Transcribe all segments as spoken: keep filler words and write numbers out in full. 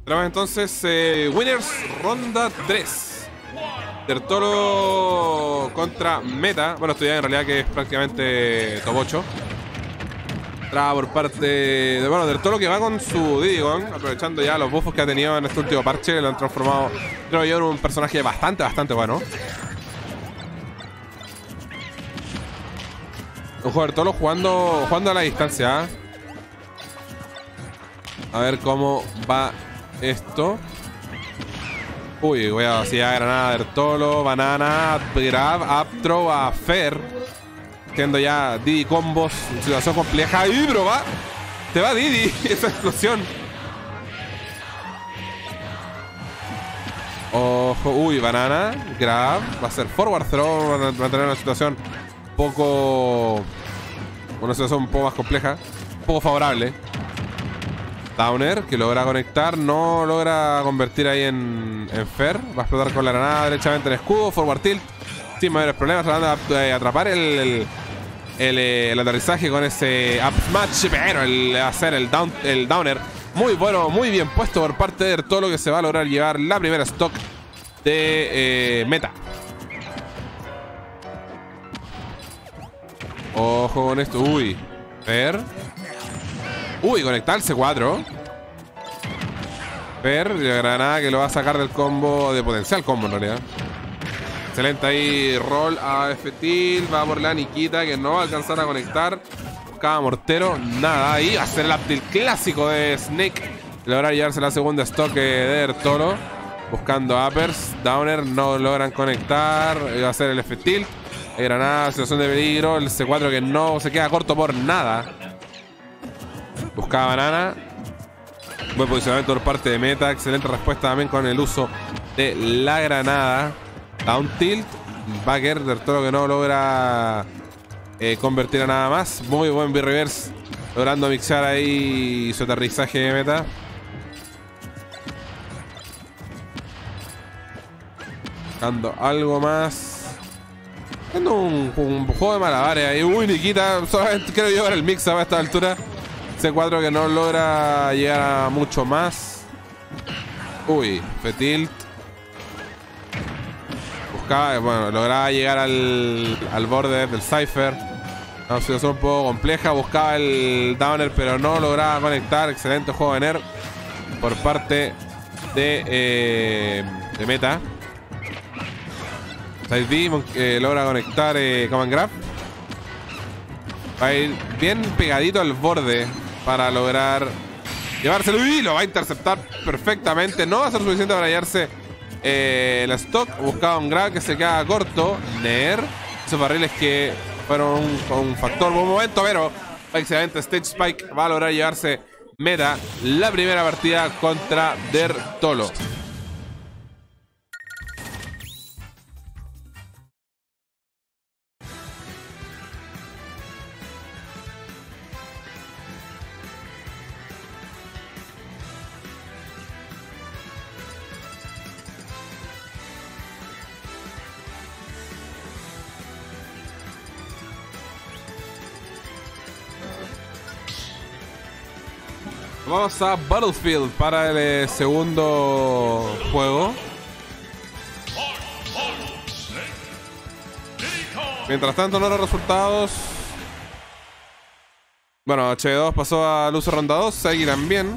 Tenemos entonces eh, Winners ronda tres. Dertolo contra Meta. Bueno, esto ya en realidad que es prácticamente top ocho. Entrada por parte de, bueno, Dertolo, que va con su Diddygon, aprovechando ya los buffos que ha tenido en este último parche. Lo han transformado, creo yo, en un personaje bastante, bastante bueno. Un juego Dertolo jugando, jugando a la distancia, ¿eh? A ver cómo va esto. Uy, voy a vaciar granada Dertolo, banana, grab, up throw a Fer. Haciendo ya Diddy combos, situación compleja. ¡Y bro, va! Te va Diddy, esa explosión. Ojo, uy, banana, grab, va a ser forward throw, va a tener una situación un poco... Una situación un poco más compleja, un poco favorable. Downer, que logra conectar, no logra convertir ahí en, en Fer. Va a explotar con la granada derechamente en escudo, forward tilt, sin mayores problemas, tratando de atrapar el... el El, el aterrizaje con ese up smash, pero el hacer el, down, el downer muy bueno, muy bien puesto por parte de Dertolo, que se va a lograr llevar la primera stock de eh, Meta. Ojo con esto. Uy, Fer. Uy, conectar el C cuatro. Fer, la granada que lo va a sacar del combo, de potencial combo en realidad. Excelente ahí, roll a F-Tilt, va por la Nikita, que no va a alcanzar a conectar. Buscaba mortero, nada, ahí va a ser el up tilt clásico de Snake. Lograr llevarse la segunda stock de Dertolo. Buscando uppers, downer, no logran conectar. Va a ser el F-Tilt. Granada, situación de peligro, el C cuatro que no se queda corto por nada. Buscaba banana. Buen posicionamiento por parte de Meta, excelente respuesta también con el uso de la granada. Down tilt, backer, Dertolo que no logra eh, convertir a nada más. Muy buen B-reverse, logrando mixar ahí su aterrizaje de Meta. Buscando algo más. Haciendo un, un juego de malabares ahí. Uy, Nikita, solamente quiero llevar el mix a esta altura. C cuatro que no logra llegar a mucho más. Uy, F-tilt. Buscaba, bueno, lograba llegar al, al borde del Cypher. Una situación un poco compleja. Buscaba el downer, pero no lograba conectar. Excelente juego de Ner por parte de, eh, de Meta. Side B eh, logra conectar eh, Command Grab. Va a ir bien pegadito al borde para lograr llevárselo. Y lo va a interceptar perfectamente. No va a ser suficiente para hallarse Eh, la stock. Buscaba un grab que se queda corto. Ner. Esos barriles que fueron un, un factor buen momento, pero excelente Stage Spike. Va a lograr llevarse Meta la primera partida contra Dertolo. Vamos a Battlefield para el eh, segundo juego. Mientras tanto, no los resultados. Bueno, H dos pasó a Luzo ronda dos. Segi también.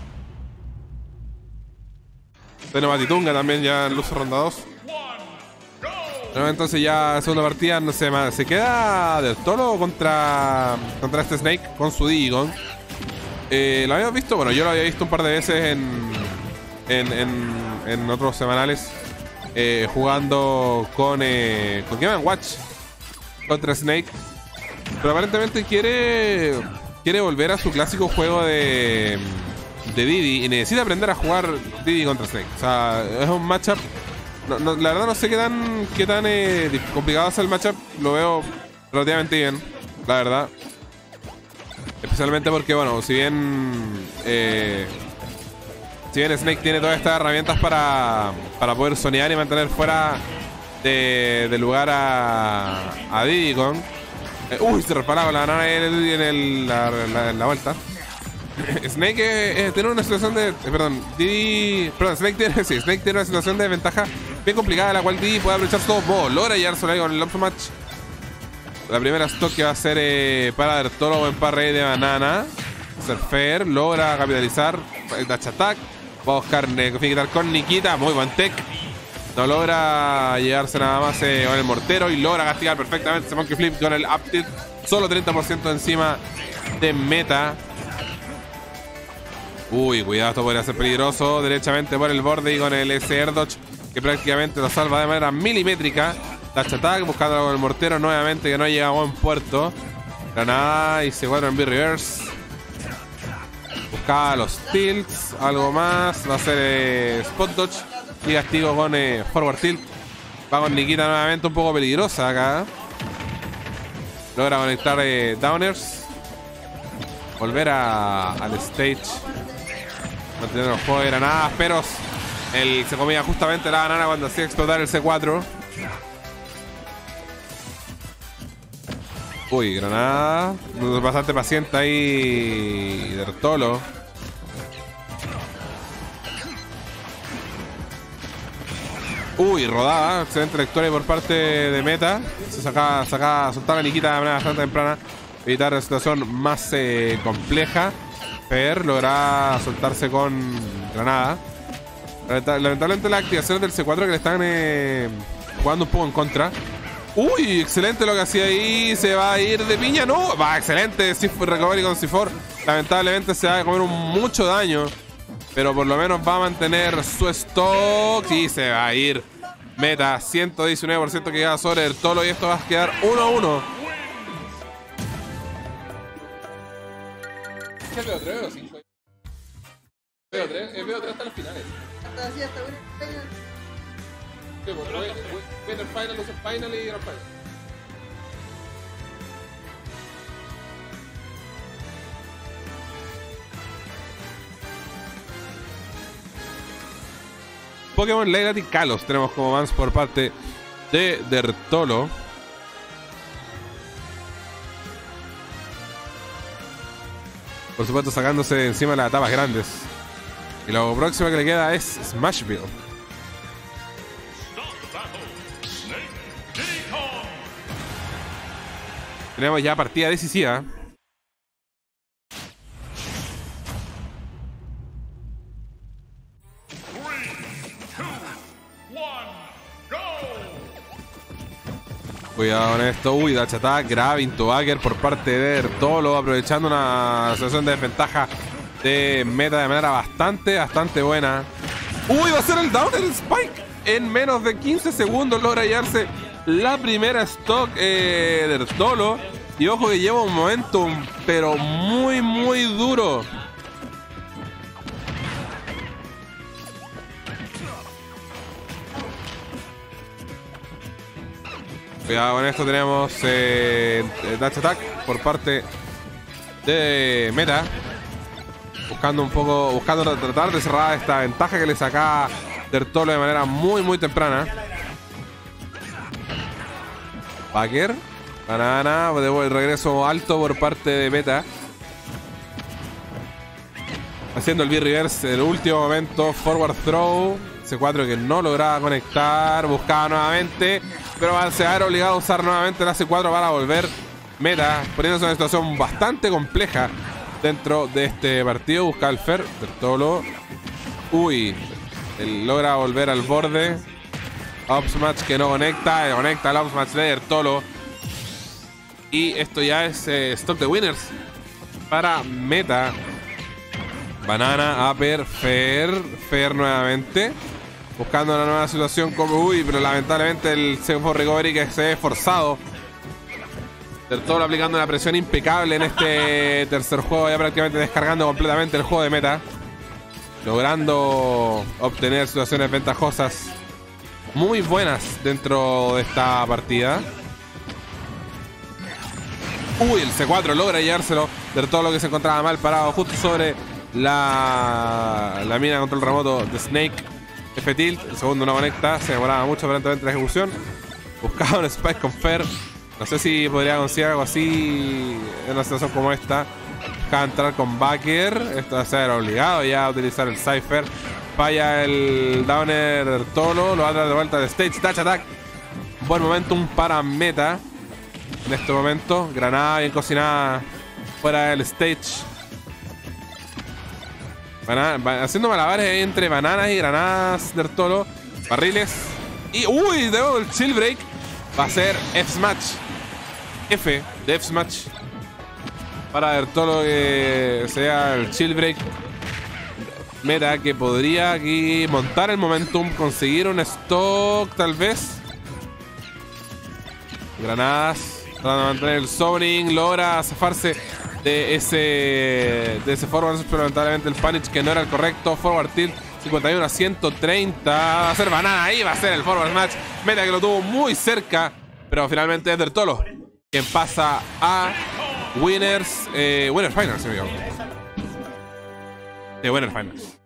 Tenemos a Titunga también ya en Luzo ronda dos. Entonces ya segunda partida, no sé más. ¿Se queda Dertolo contra, contra este Snake con su Diddygon? Eh, lo habíamos visto, bueno, yo lo había visto un par de veces en en, en, en otros semanales, eh, jugando con eh, con Game and Watch contra Snake, pero aparentemente quiere quiere volver a su clásico juego de de Diddy y necesita aprender a jugar Diddy contra Snake. O sea, es un matchup, no, no, la verdad no sé qué tan qué tan eh, complicado es el matchup. Lo veo relativamente bien, la verdad. Especialmente porque, bueno, si bien eh, si bien Snake tiene todas estas herramientas para, para poder sonear y mantener fuera de, de lugar a, a Diddygon. Eh, uy, se resbalaba la banana en, el, en el, la, la, la vuelta. Snake eh, eh, tiene una situación de... Eh, perdón, Diddy... Perdón, Snake tiene, sí, Snake tiene una situación de ventaja bien complicada, la cual Diddy puede aprovechar todo modos. Logra llevárselo ahí con el Up Match. La primera stock que va a ser eh, para Dertolo, buen par rey de banana. Ser fair, logra capitalizar el dash attack. Va a buscar quitar con Nikita, muy buen tech. No logra llegarse nada más eh, con el mortero y logra castigar perfectamente ese monkey flip con el up tilt. Solo treinta por ciento encima de meta. Uy, cuidado, esto podría ser peligroso. Derechamente por el borde y con el S R dodge, que prácticamente lo salva de manera milimétrica. Dash attack, buscando con el mortero nuevamente, que no llega a buen puerto. Granada y C cuatro en B-reverse. Buscaba los tilts, algo más. Va a ser eh, spot dodge y castigo con eh, forward tilt. Va con Nikita nuevamente, un poco peligrosa acá. Logra conectar eh, downers. Volver a, al stage. Mantener el juego de granadas, pero él se comía justamente la banana cuando hacía explotar el C cuatro. Uy, granada. Bastante paciente ahí Dertolo. Uy, rodada. Excelente victoria por parte de Meta. Se saca, saca, soltaba la Nikita de manera bastante temprana. Evitar la situación más eh, compleja. Fer logra soltarse con granada. Lamentablemente la activación del C cuatro que le están eh, jugando un poco en contra. Uy, excelente lo que hacía ahí. Se va a ir de piña. No, va, excelente recovery con C cuatro. Lamentablemente se va a comer un mucho daño, pero por lo menos va a mantener su stock. Y se va a ir meta. ciento diecinueve por ciento que queda sobre el Tolo. Y esto va a quedar uno a uno. ¿Es B O tres o cinco? B O tres, es B O tres hasta los finales. Hasta así, hasta bueno. Sí, bueno, winner final, loser final y grand final. Pokémon Lailat y Kalos tenemos como bans por parte de Dertolo. Por supuesto, sacándose de encima las etapas grandes. Y lo próximo que le queda es Smashville. Tenemos ya partida decisiva. Cuidado con esto. Uy, dash attack, grab into backer por parte de Dertolo, aprovechando una situación de desventaja de meta de manera bastante, bastante buena. Uy, va a ser el downer spike. En menos de quince segundos logra hallarse la primera stock eh, Dertolo. Y ojo que lleva un momentum, pero muy, muy duro. Cuidado con esto, tenemos eh, dash attack por parte de Meta. Buscando un poco, buscando tratar de cerrar esta ventaja que le saca Dertolo de manera muy, muy temprana. Backer. Banana, el regreso alto por parte de Meta. Haciendo el B-reverse en el último momento. Forward throw. C cuatro que no lograba conectar. Buscaba nuevamente, pero se va a ver obligado a usar nuevamente la C cuatro para volver. Meta, poniéndose en una situación bastante compleja dentro de este partido. Busca el Fer. Dertolo. Uy. Él logra volver al borde. Up smash que no conecta. Conecta el up smash de Dertolo. Y esto ya es eh, stock de winners para Meta. Banana, Upper, Fer. Fer nuevamente. Buscando una nueva situación como... Uy, pero lamentablemente el C cuatro recovery que se ve forzado. Dertolo aplicando una presión impecable en este tercer juego. Ya prácticamente descargando completamente el juego de Meta. Logrando obtener situaciones ventajosas muy buenas dentro de esta partida. Uy, el C cuatro logra llevárselo. Dertolo que se encontraba mal parado justo sobre la, la mina de control remoto de Snake. F-tilt, el segundo no conecta. Se demoraba mucho aparentemente la ejecución. Buscaba un spike con Fer. No sé si podría conseguir algo así en una situación como esta. Busca entrar con Backer. Esto va a ser obligado ya a utilizar el Cypher. Falla el Downer Tolo. Lo va a traer de vuelta de Stage Dash Attack. Buen momentum para meta. En este momento. Granada bien cocinada fuera del stage. Banana, haciendo malabares entre bananas y granadas del Tolo. Barriles. Y uy, de nuevo el chill break. Va a ser F-Smash. F de F-Smash. Para ver todo lo que sea el chill break. Meta que podría aquí montar el momentum. Conseguir un stock tal vez. Granadas. Tratando de mantener el zoning. Logra zafarse de ese de ese forward. Pero lamentablemente el punish que no era el correcto. Forward tilt cincuenta y uno a ciento treinta. Va a ser banana. Ahí va a ser el forward smash. Meta que lo tuvo muy cerca. Pero finalmente es del Tolo quien pasa a Winners. Eh, Winners Finals, amigo. De Winners Finals.